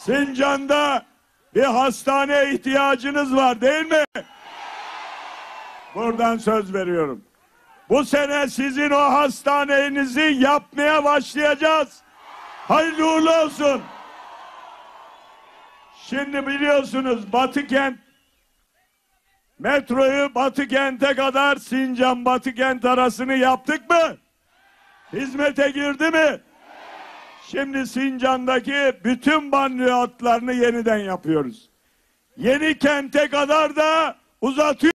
Sincan'da bir hastane ihtiyacınız var değil mi? Buradan söz veriyorum. Bu sene sizin o hastanenizi yapmaya başlayacağız. Hayırlı uğurlu olsun. Şimdi biliyorsunuz Batıkent metroyu Batıkent'e kadar Sincan Batıkent arasını yaptık mı? Hizmete girdi mi? Şimdi Sincan'daki bütün banliyö hatlarını yeniden yapıyoruz. Yeni kente kadar da uzatıyoruz.